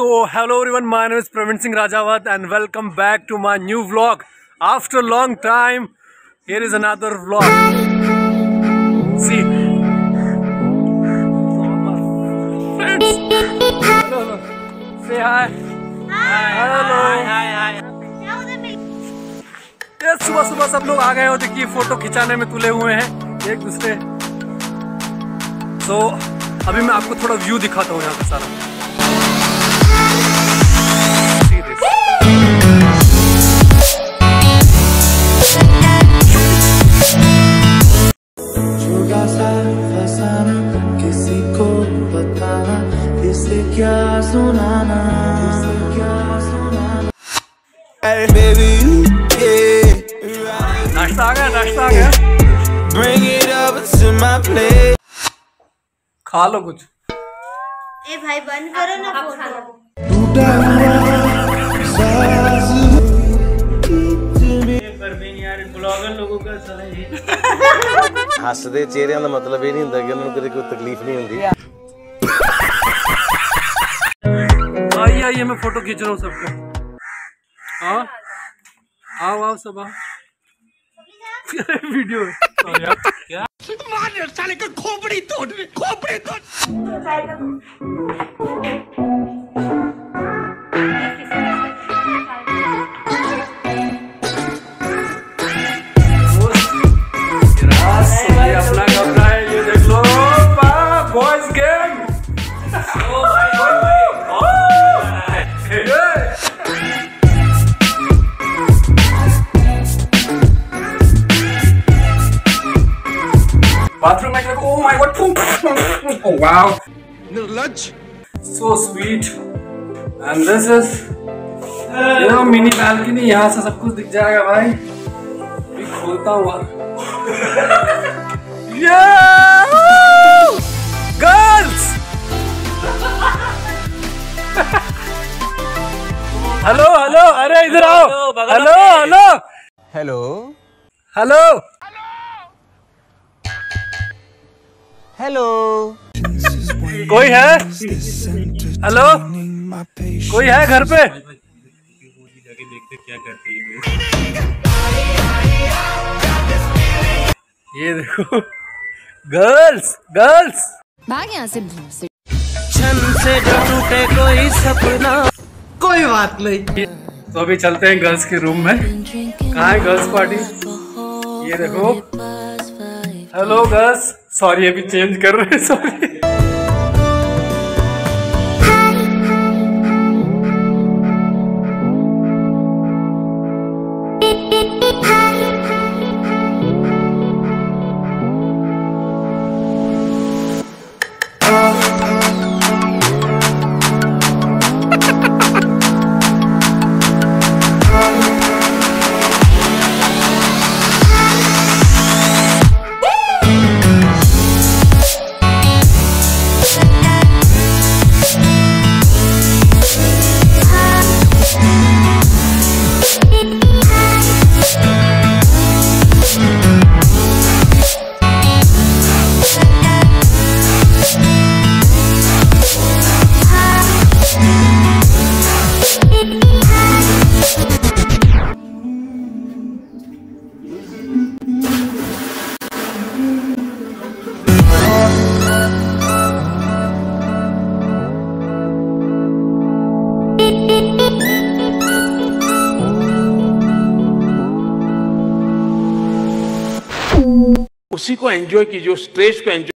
So hello everyone, my name is Praveen Singh Rajawat and welcome back to my new vlog. After a long time, here is another vlog. See, friends, hello, say hi. Hello. Hi. ये सुबह सब लोग आ गए हो, देखिए photo खिंचाने में तुले हुए हैं एक दूसरे। तो अभी मैं आपको थोड़ा व्यू दिखाता हूँ यहाँ का सारा। किसी को बताना, इसे क्या सुनाना, नाश्ता आ गया। खा लो कुछ। ए भाई बंद करो ना फोटो। परवीन यार ब्लॉगर लोगों का सही हसदे चेहरिਆਂ ਦਾ ਮਤਲਬ ਇਹ ਨਹੀਂ ਹੁੰਦਾ ਕਿ ਉਹਨਾਂ ਨੂੰ ਕਦੇ ਕੋਈ ਤਕਲੀਫ नहीं ਹੁੰਦੀ। आइए मैं फोटो खींच रहा हूँ सबका। आओ सब आओ। वीडियो क्या मार साले का खोपड़ी तोड़। अपना कमरा है, ये देख लो, बॉयज गेम। बाथरूम में oh my god, oh wow, lunch, so sweet, and this is mini balcony. यहाँ से सब कुछ दिख जाएगा भाई। अभी खोलता हूँ। गर्ल्स, हेलो, अरे इधर आओ। हेलो, कोई है? हेलो, कोई है घर पे? जाके देखते क्या करते हैं। ये देखो, गर्ल्स भाग यहाँ से। छन से जो टूटे कोई सपना, कोई बात नहीं। तो अभी चलते हैं गर्ल्स के रूम में। कहाँ है गर्ल्स पार्टी? ये देखो। हेलो गर्ल्स, सॉरी अभी चेंज कर रहे हैं, सॉरी। उसी को एंजॉय कीजिए, स्ट्रेस को एंजॉय।